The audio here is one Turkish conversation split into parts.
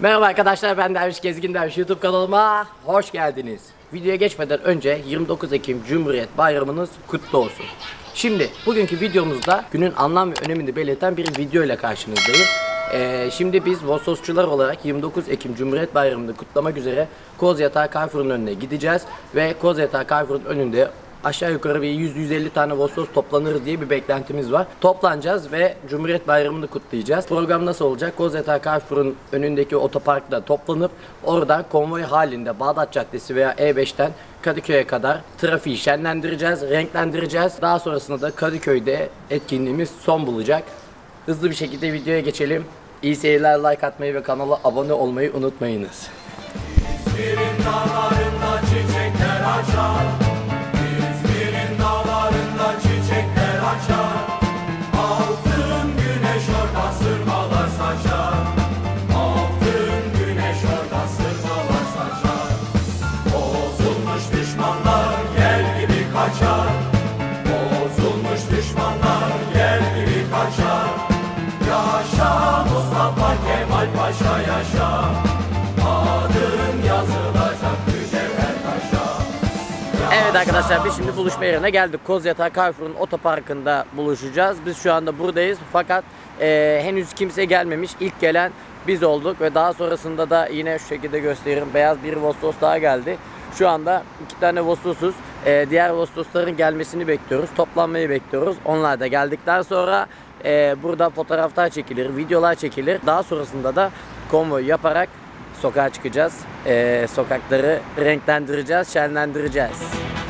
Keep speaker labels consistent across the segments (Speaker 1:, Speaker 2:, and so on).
Speaker 1: Merhaba arkadaşlar, ben Derviş Gezgin Derviş YouTube kanalıma hoş geldiniz. Videoya geçmeden önce 29 Ekim Cumhuriyet Bayramınız kutlu olsun. Şimdi bugünkü videomuzda günün anlam ve önemini belirten bir video ile karşınızdayım. Şimdi biz Vososçular olarak 29 Ekim Cumhuriyet Bayramı'nı kutlamak üzere Kozyatağı Carrefour'un önüne gideceğiz. Ve Kozyatağı Carrefour'un önünde aşağı yukarı bir 100-150 tane Vosos toplanırız diye bir beklentimiz var. Toplanacağız ve Cumhuriyet Bayramı'nı kutlayacağız. Program nasıl olacak? Kozyatağı Carrefour'un önündeki otoparkta toplanıp oradan konvoy halinde Bağdat Caddesi veya E5'ten Kadıköy'e kadar trafiği şenlendireceğiz, renklendireceğiz. Daha sonrasında da Kadıköy'de etkinliğimiz son bulacak. Hızlı bir şekilde videoya geçelim. İyi seyirler, like atmayı ve kanala abone olmayı unutmayınız.
Speaker 2: İzmir'in dağlarında çiçekler açar. İzmir'in dağlarında çiçekler açar. Altın güneş orada sırmalar saçar. Altın güneş orada sırmalar saçar. Bozulmuş düşmanlar gel gibi kaçar. Bozulmuş düşmanlar gel gibi kaçar. Yaşa Mustafa Kemal Paşa yaşa. Adın yazılacak mücevher taşa.
Speaker 1: Evet arkadaşlar, biz şimdi buluşma yerine geldik. Kozyatağı Carrefour'un otoparkında buluşacağız. Biz şu anda buradayız fakat henüz kimse gelmemiş. İlk gelen biz olduk ve daha sonrasında da yine şu şekilde gösteririm. Beyaz bir Vosos daha geldi. Şu anda 2 tane Vosos'uz. Diğer Vosos'ların gelmesini bekliyoruz. Toplanmayı bekliyoruz. Onlar da geldikten sonra burada fotoğraflar çekilir, videolar çekilir. Daha sonrasında da konvoy yaparak sokağa çıkacağız. Sokakları renklendireceğiz, şenlendireceğiz.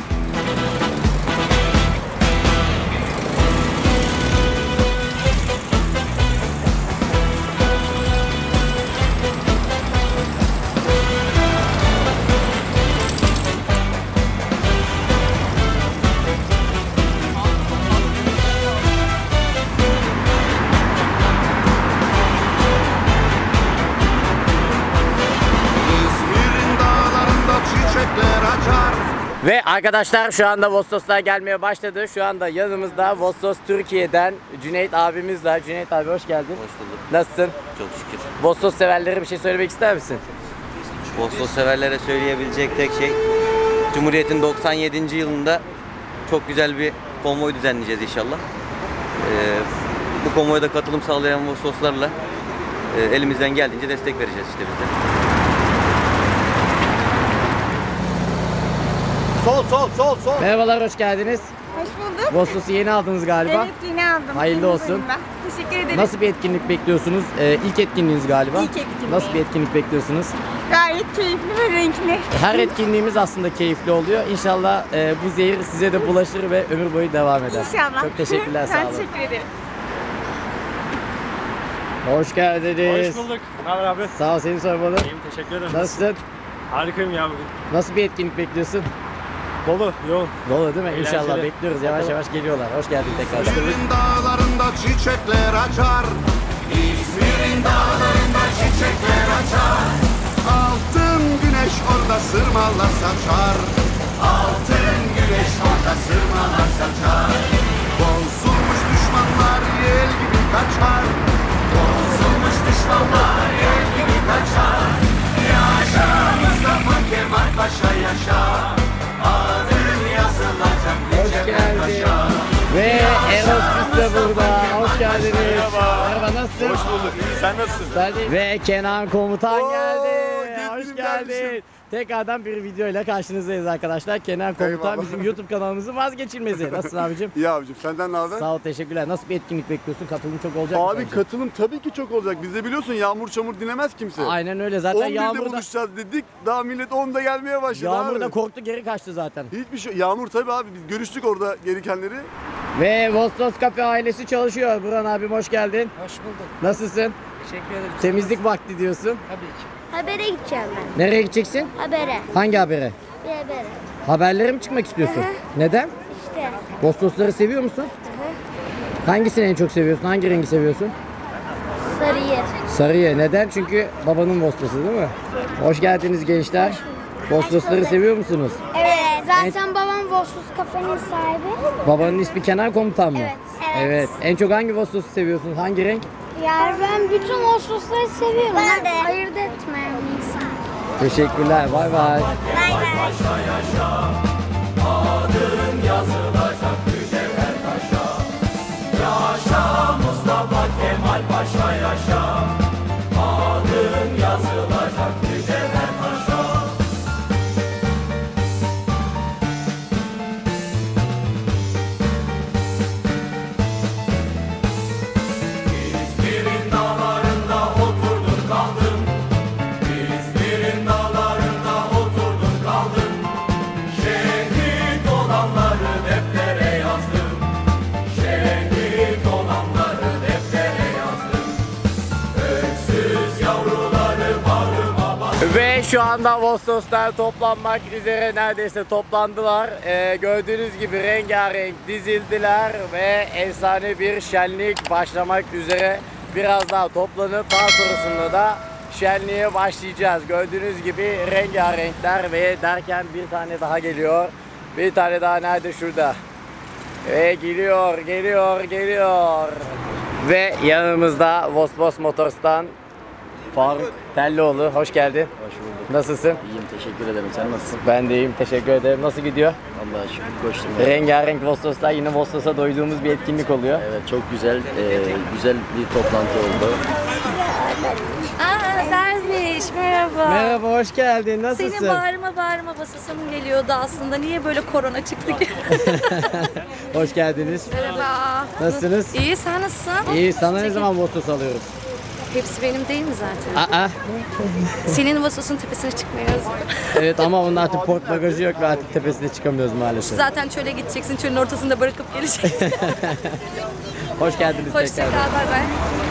Speaker 1: Ve arkadaşlar şu anda Vososlar gelmeye başladı. Şu anda yanımızda Vosos Türkiye'den Cüneyt abimiz var. Cüneyt abi hoş geldin.
Speaker 3: Hoş bulduk.
Speaker 1: Nasılsın?
Speaker 3: Çok şükür.
Speaker 1: Vosos severlere bir şey söylemek ister misin?
Speaker 3: Vosos severlere söyleyebilecek tek şey, Cumhuriyet'in 97. yılında çok güzel bir konvoy düzenleyeceğiz inşallah. Bu konvoyda katılım sağlayan Vososlarla elimizden geldiğince destek vereceğiz işte biz de.
Speaker 2: Sol.
Speaker 1: Merhabalar, hoş geldiniz.
Speaker 4: Hoş bulduk.
Speaker 1: Vosos'u yeni aldınız galiba.
Speaker 4: Evet, yeni aldım.
Speaker 1: Hayırlı
Speaker 4: Yeni
Speaker 1: olsun.
Speaker 4: bölümden. Teşekkür ederim.
Speaker 1: Nasıl bir etkinlik bekliyorsunuz? İlk etkinliğiniz galiba.
Speaker 4: İlk etkinliğim.
Speaker 1: Nasıl bir etkinlik bekliyorsunuz?
Speaker 4: Gayet keyifli ve renkli.
Speaker 1: Her etkinliğimiz aslında keyifli oluyor. İnşallah bu zehir size de bulaşır ve ömür boyu devam eder.
Speaker 4: İnşallah.
Speaker 1: Çok teşekkürler, sağ
Speaker 4: Ben
Speaker 1: olun.
Speaker 4: teşekkür ederim.
Speaker 1: Hoş geldiniz.
Speaker 5: Hoş bulduk. Ne haber abi?
Speaker 1: Sağ ol, seni sormalı.
Speaker 5: İyiyim, teşekkür ederim.
Speaker 1: Nasılsın?
Speaker 5: Harikayım ya bugün.
Speaker 1: Nasıl bir etkinlik bekliyorsun?
Speaker 5: Dolu, yoğun.
Speaker 1: Dolu değil mi?
Speaker 5: Eğlenceli.
Speaker 1: İnşallah bekliyoruz. Yavaş
Speaker 5: Bakalım.
Speaker 1: yavaş geliyorlar. Hoş geldin tekrar.
Speaker 2: İzmir'in dağlarında çiçekler açar. İzmir'in dağlarında çiçekler açar. Altın güneş orada sırmalar saçar. Altın güneş orada sırmalar saçar. Bozulmuş düşmanlar yel gibi kaçar. Bozulmuş düşmanlar yel gibi kaçar. Yaşa Mustafa Kemal Paşa yaşa. Adın yazılacak mücevher taşa.
Speaker 1: Ve Eros Biz de burada. Hoş geldiniz. Merhaba, nasılsın?
Speaker 5: Hoş bulduk. Sen nasılsın?
Speaker 1: Ben de- Ve Kenan Komutan geldi. Hoş
Speaker 2: gezginim
Speaker 1: geldin.
Speaker 2: gelmişim.
Speaker 1: Tekrardan bir video ile karşınızdayız arkadaşlar. Kenan Komutan
Speaker 2: Eyvallah.
Speaker 1: bizim YouTube kanalımızın vazgeçilmezi. Nasılsın abicim?
Speaker 2: İyi abicim, senden ne haber?
Speaker 1: Sağ ol, teşekkürler. Nasıl bir etkinlik bekliyorsun? Katılım çok olacak mı
Speaker 2: Abi
Speaker 1: sence?
Speaker 2: katılım tabii ki çok olacak. Biz de biliyorsun yağmur çamur dinlemez kimse.
Speaker 1: Aynen öyle. Zaten
Speaker 2: 11'de
Speaker 1: Yağmur'da,
Speaker 2: buluşacağız dedik. Daha millet 10'da gelmeye başladı
Speaker 1: Yağmur'da
Speaker 2: abi.
Speaker 1: korktu, geri kaçtı zaten.
Speaker 2: Hiçbir şey. Yağmur tabii abi. Biz görüştük orada gerikenleri.
Speaker 1: Ve Vosos Cafe ailesi çalışıyor. Burhan abim hoş geldin.
Speaker 6: Hoş bulduk.
Speaker 1: Nasılsın?
Speaker 6: Teşekkür ederim.
Speaker 1: Temizlik vakti diyorsun.
Speaker 6: Tabii ki.
Speaker 7: Habere gideceğim ben.
Speaker 1: Nereye gideceksin?
Speaker 7: Habere.
Speaker 1: Hangi habere?
Speaker 7: Bir habere.
Speaker 1: Haberlere mi çıkmak istiyorsun? Neden?
Speaker 7: İşte.
Speaker 1: Vososları seviyor musun? Hangisini en çok seviyorsun? Hangi rengi seviyorsun?
Speaker 7: Sarıyı.
Speaker 1: Sarıya. Neden? Çünkü babanın Vostosu değil mi? Hoş geldiniz gençler. Vostosları seviyor musunuz?
Speaker 7: Evet. Zaten babam Vosus kafenin sahibi.
Speaker 1: Babanın ismi Kenan Komutan mı?
Speaker 7: Evet.
Speaker 1: Evet. En çok hangi Vostosu seviyorsun? Hangi renk?
Speaker 7: Yani ben bütün Ağustosları seviyorum. Ben de. Ayırt etmeyen bir insan.
Speaker 1: Teşekkürler. Bay bay.
Speaker 7: Bay bay.
Speaker 1: Ve şu anda Vostoslar toplanmak üzere neredeyse toplandılar. Gördüğünüz gibi rengarenk dizildiler ve efsane bir şenlik başlamak üzere. Biraz daha toplanıp daha sonrasında da şenliğe başlayacağız. Gördüğünüz gibi rengarenkler ve derken bir tane daha geliyor. Bir tane daha nerede? Şurada. Ve geliyor. Ve yanımızda Vosvos Motors'tan Faruk Tellioğlu, hoş geldin.
Speaker 6: Hoş bulduk.
Speaker 1: Nasılsın?
Speaker 6: İyiyim, teşekkür ederim. Sen nasılsın?
Speaker 1: Ben de iyiyim, teşekkür ederim. Nasıl gidiyor?
Speaker 6: Allah'a şükür koştum.
Speaker 1: Rengarenk Vostos'ta yine Vostos'a doyduğumuz bir etkinlik oluyor.
Speaker 6: Evet, çok güzel, güzel bir toplantı oldu.
Speaker 8: Aa Derviş merhaba.
Speaker 1: Merhaba, hoş geldin. Nasılsın?
Speaker 8: Senin bağırma basasım geliyordu aslında. Niye böyle korona çıktı ki?
Speaker 1: Hoş geldiniz.
Speaker 8: Merhaba.
Speaker 1: Nasılsınız?
Speaker 8: İyi, sen nasılsın?
Speaker 1: İyi, sana ne zaman Vostos alıyoruz?
Speaker 8: Hepsi benim değil mi zaten?
Speaker 1: Aa,
Speaker 8: Senin Vosos'un tepesine çıkmıyoruz.
Speaker 1: evet ama onun artık port bagajı yok ve artık tepesine çıkamıyoruz maalesef.
Speaker 8: Zaten çöle gideceksin, çölün ortasında bırakıp geleceksin.
Speaker 1: Hoş geldiniz
Speaker 8: Hoşça
Speaker 1: tekrar.
Speaker 8: kal, bay bay.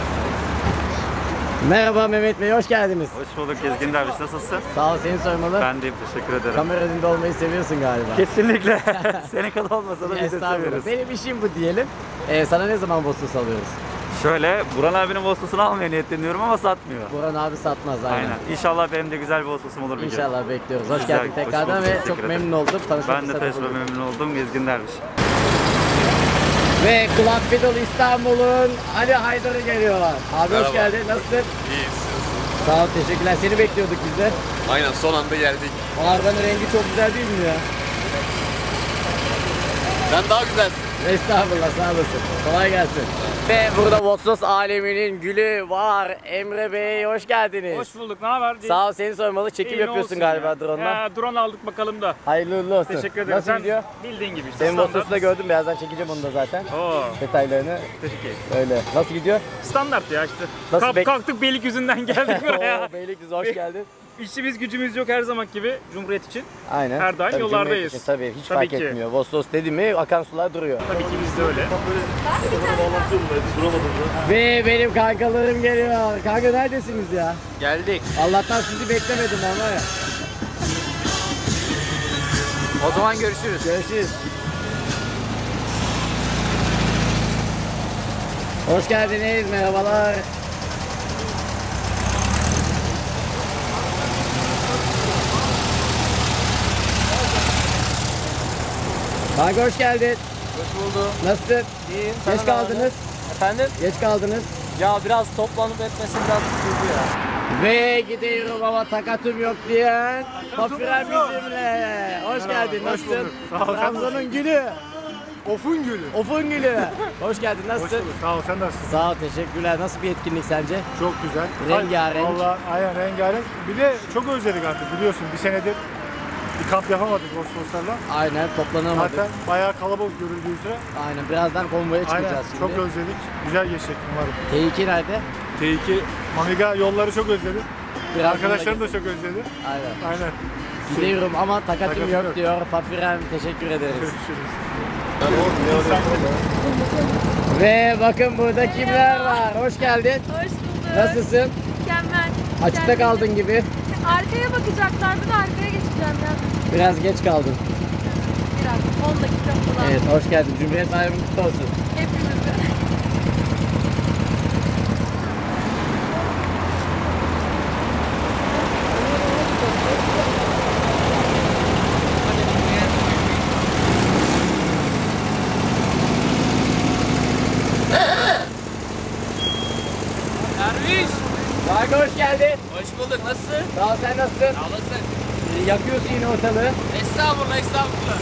Speaker 1: Merhaba Mehmet Bey, hoş geldiniz.
Speaker 5: Hoş bulduk Gezgin Derviş. Nasılsın?
Speaker 1: Sağ ol, seni sormalı.
Speaker 5: Ben deyim, teşekkür ederim.
Speaker 1: Kamera önünde olmayı seviyorsun galiba.
Speaker 5: Kesinlikle. Senin kadar olmasa da biz de
Speaker 1: Estağfurullah.
Speaker 5: seviyoruz.
Speaker 1: Benim işim bu diyelim. Sana ne zaman Vostos alıyoruz?
Speaker 5: Şöyle, Burhan abinin Vostos'unu almaya niyetleniyorum ama satmıyor.
Speaker 1: Burhan abi satmaz aynen.
Speaker 5: Aynen. İnşallah benim de güzel bir Vostos'um olur bir gün.
Speaker 1: İnşallah bekliyoruz. Hoş
Speaker 5: Güzel,
Speaker 1: geldin
Speaker 5: hoş
Speaker 1: tekrardan
Speaker 5: bulduk,
Speaker 1: ve
Speaker 5: teşekkür
Speaker 1: çok
Speaker 5: ederim.
Speaker 1: memnun oldum. Tanışmak
Speaker 5: Ben de
Speaker 1: fırsatı
Speaker 5: tecrübe
Speaker 1: buldum.
Speaker 5: memnun oldum Gezgin Derviş.
Speaker 1: Ve Club Fiddle İstanbul'un Ali Haydar'ı geliyorlar. Abi hoş geldin. Nasılsın?
Speaker 9: İyiyiz.
Speaker 1: Sağ ol, teşekkürler. Seni bekliyorduk biz de.
Speaker 9: Aynen son anda geldik.
Speaker 1: O arabanın rengi çok güzel değil mi ya?
Speaker 9: Sen daha güzelsin.
Speaker 1: Estağfurullah, sağ olasın. Kolay gelsin. Ve burada Vostos aleminin gülü var. Emre Bey, hoş geldiniz.
Speaker 5: Hoş bulduk, ne haber?
Speaker 1: Sağ ol, seni sormalı. Çekim
Speaker 5: İyi, ne
Speaker 1: yapıyorsun
Speaker 5: olsun
Speaker 1: galiba
Speaker 5: ya.
Speaker 1: drone'la.
Speaker 5: Drone aldık bakalım da.
Speaker 1: Hayırlı uğurlu olsun.
Speaker 5: Teşekkür ederim.
Speaker 1: Nasıl
Speaker 5: Sen
Speaker 1: gidiyor?
Speaker 5: bildiğin gibi işte.
Speaker 1: Senin
Speaker 5: standart.
Speaker 1: Vostos'u da gördüm. Birazdan çekeceğim onu da zaten.
Speaker 5: Oo,
Speaker 1: Detaylarını.
Speaker 5: teşekkür.
Speaker 1: Öyle. Nasıl gidiyor?
Speaker 5: Standart ya işte.
Speaker 1: Nasıl
Speaker 5: Kalktık Beylikdüzü'nden geldik buraya.
Speaker 1: Oo, Beylikdüzü hoş geldin.
Speaker 5: İşimiz gücümüz yok her zaman gibi Cumhuriyet için.
Speaker 1: Aynen.
Speaker 5: Her daim
Speaker 1: Tabii
Speaker 5: yollardayız.
Speaker 1: Cumhuriyet için Tabii hiç
Speaker 5: Tabii
Speaker 1: fark
Speaker 5: ki.
Speaker 1: etmiyor. Vostos dedi mi akan sular duruyor.
Speaker 5: Tabii ki biz de öyle.
Speaker 1: Ve benim kankalarım geliyor. Kanka neredesiniz ya?
Speaker 9: Geldik.
Speaker 1: Allah'tan sizi beklemedim ama ya.
Speaker 9: O zaman görüşürüz.
Speaker 1: Görüşürüz. Hoş geldiniz. Merhabalar. Kanka hoş geldin.
Speaker 9: Hoş bulduk.
Speaker 1: Nasılsın?
Speaker 9: İyiyim.
Speaker 1: Geç kaldınız.
Speaker 9: Efendim?
Speaker 1: Geç kaldınız.
Speaker 9: Ya biraz toplanıp etmesi biraz sıkıntı ya.
Speaker 1: Ve gidiyorum ama takatım yok diyen Papirem bizimle. Hoş geldin. Nasılsın? Trabzon'un gülü.
Speaker 2: Ofun gülü.
Speaker 1: Of'un gülü. Hoş geldin. Nasılsın?
Speaker 2: Sağ ol, sen nasılsın?
Speaker 1: Sağ ol. Teşekkürler. Nasıl bir etkinlik sence?
Speaker 2: Çok güzel.
Speaker 1: Rengarenk.
Speaker 2: Valla aynen rengarenk. Bir de çok özledik artık biliyorsun. Bir senedir bir kamp yapamadık Vostoslarla.
Speaker 1: Aynen. Toplanamadık.
Speaker 2: Zaten bayağı kalabalık görüldüğü üzere.
Speaker 1: Aynen. Birazdan konvoya
Speaker 2: Aynen.
Speaker 1: çıkacağız şimdi.
Speaker 2: Çok özledik. Güzel geçecek umarım.
Speaker 1: T2 nerede?
Speaker 2: T2 Mamiga yolları çok özledim.
Speaker 1: Birazdan
Speaker 2: Arkadaşlarım
Speaker 1: da
Speaker 2: da çok özledi.
Speaker 1: Aynen.
Speaker 2: Aynen.
Speaker 1: Gidiyorum ama takatım
Speaker 2: Takatım
Speaker 1: yok
Speaker 2: yok.
Speaker 1: diyor. Papirem teşekkür ederiz.
Speaker 2: Görüşürüz.
Speaker 1: Ve bakın burada kimler var. Hoş geldin.
Speaker 4: Hoş bulduk.
Speaker 1: Nasılsın?
Speaker 4: Mükemmel.
Speaker 1: Açıkta kaldın gibi.
Speaker 4: Arkaya bakacaklardı da arkaya geçeceğim ya.
Speaker 1: Biraz geç kaldın.
Speaker 4: Biraz 10 dakika falan.
Speaker 1: Evet, hoş geldin. Cumhuriyet Bayramı kutlu olsun.
Speaker 4: Hepimize.
Speaker 9: bulduk. Nasılsın?
Speaker 1: Sağ ol, sen nasılsın?
Speaker 9: Sağ olasın.
Speaker 1: Yakıyorsun yine ortalığı.
Speaker 9: Estağfurullah, estağfurullah.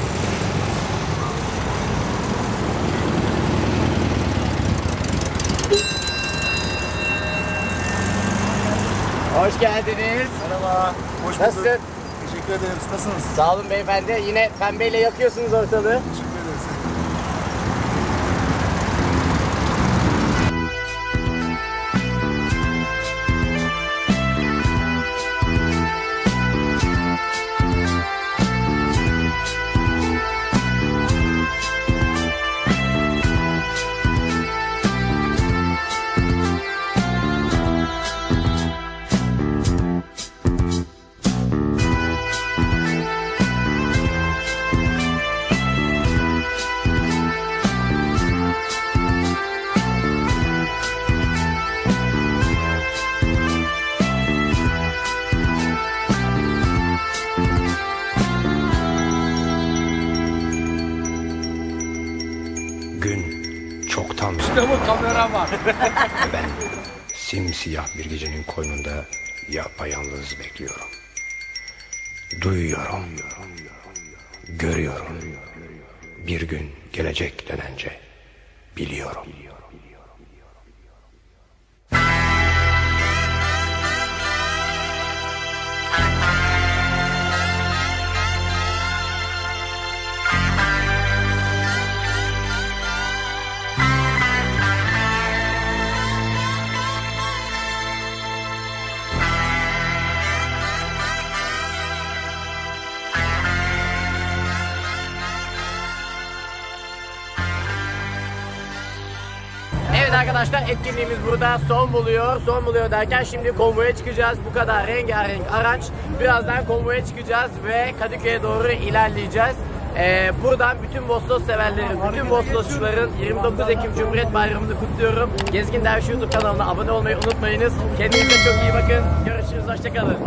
Speaker 1: Hoş geldiniz.
Speaker 2: Merhaba. Hoş bulduk.
Speaker 1: Nasılsın?
Speaker 2: Teşekkür ederim. Siz nasılsınız?
Speaker 1: Sağ olun beyefendi. Yine pembeyle yakıyorsunuz ortalığı.
Speaker 2: Teşekkür ederiz.
Speaker 10: Gün çoktan
Speaker 9: İşte bu kamera var.
Speaker 10: ben simsiyah bir gecenin koynunda yapayalnız bekliyorum. Duyuyorum, görüyorum. Bir gün gelecek denence biliyorum.
Speaker 1: Evet arkadaşlar, etkinliğimiz burada son buluyor. Son buluyor derken şimdi konvoya çıkacağız. Bu kadar rengarenk araç. Birazdan konvoya çıkacağız ve Kadıköy'e doğru ilerleyeceğiz. Buradan bütün Vossos severlerin, bütün Vossosçuların 29 Ekim Cumhuriyet Bayramı'nı kutluyorum. Gezgin Derviş YouTube kanalına abone olmayı unutmayınız. Kendinize çok iyi bakın. Görüşürüz. Hoşçakalın.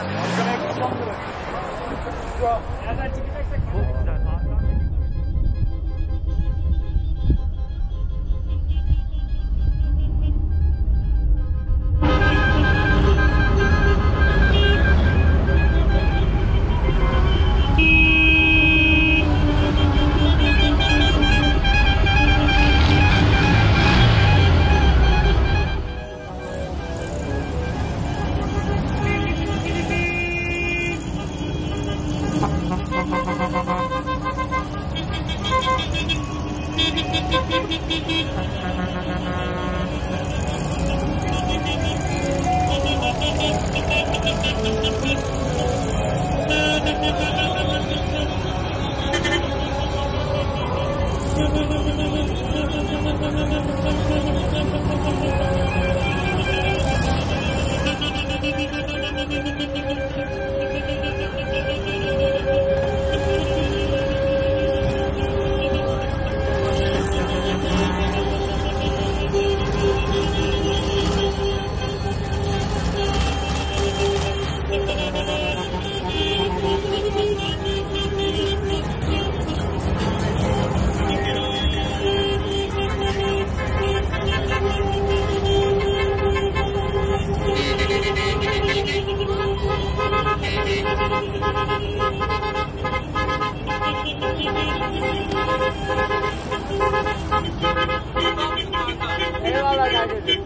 Speaker 1: Eyvallah kardeşim.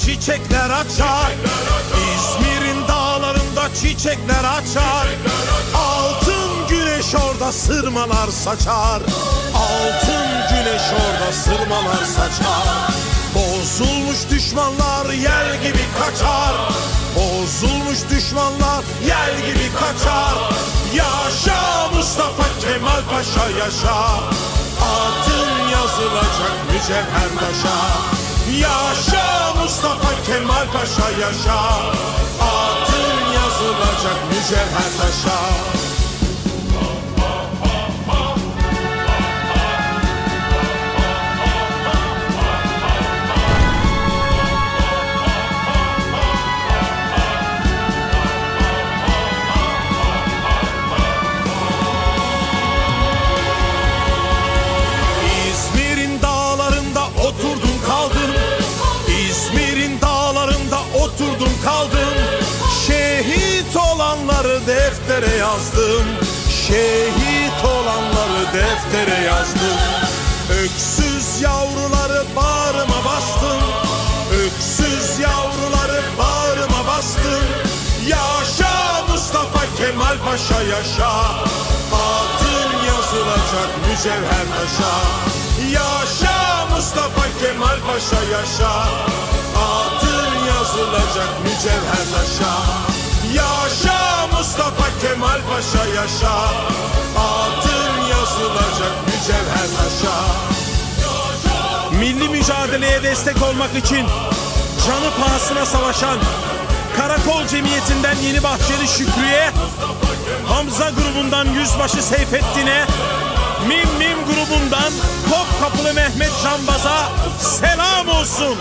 Speaker 11: çiçekler açar. İzmir'in dağlarında çiçekler açar. Altın güneş orada sırmalar saçar. Altın güneş orada sırmalar saçar. Bozulmuş düşmanlar yel gibi kaçar. Bozulmuş düşmanlar yel gibi kaçar. Yaşa Mustafa Kemal Paşa yaşa. Adın yazılacak mücevher taşa. Yaşa Mustafa Kemal Paşa yaşa. Adın yazılacak mücevher taşa. Oturdum kaldım. Şehit olanları deftere yazdım. Şehit olanları deftere yazdım. Öksüz yavruları bağrıma bastım. Öksüz yavruları bağrıma bastım. Yaşa Mustafa Kemal Paşa yaşa. Adın yazılacak mücevher taşa. Yaşa Mustafa Kemal Paşa yaşa. Adın yazılacak mücevher taşa. Yaşa Mustafa Kemal Paşa yaşa. Adın yazılacak mücevher taşa. Milli mücadeleye destek olmak için canı pahasına savaşan Karakol Cemiyeti'nden Yeni Bahçeli Şükrü'ye, Hamza grubundan Yüzbaşı Seyfettin'e, Mim grubundan Topkapılı Mehmet Canbaz'a selam olsun.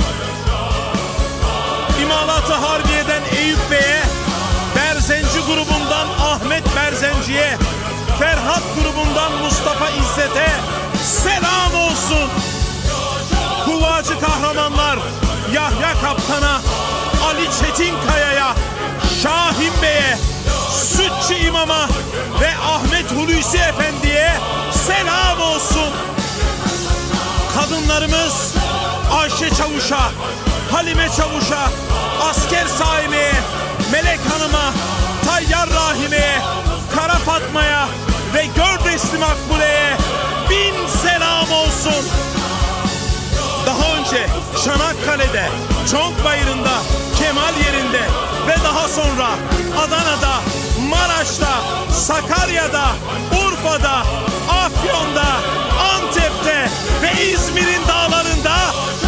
Speaker 11: İmalatı Harbiye'den Eyüp Bey'e, Berzenci grubundan Ahmet Berzenci'ye, Ferhat grubundan Mustafa İzzet'e selam olsun. Kuvacı kahramanlar Yahya Kaptan'a, Ali Çetinkaya'ya, Şahin Bey'e, Sütçü İmam'a ve Ahmet Hulusi Efendi'ye selam olsun. Kadınlarımız Ayşe Çavuş'a, Halime Çavuş'a, Asker Saime'ye, Melek Hanım'a, Tayyar Rahime'ye, Kara Fatma'ya ve Gördesli Makbule'ye bin selam olsun. Daha önce Çanakkale'de, Çonkbayırı'nda, Kemal yerinde ve daha sonra Adana'da, Maraş'ta, Sakarya'da, Urfa'da, Afyon'da, Antep'te ve İzmir'in dağlarında